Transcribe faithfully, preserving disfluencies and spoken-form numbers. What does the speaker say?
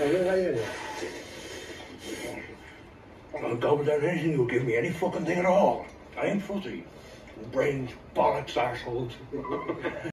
I'll go without anything you'll give me, any fucking thing at all. I ain't fussy. Brains, bollocks, arseholes.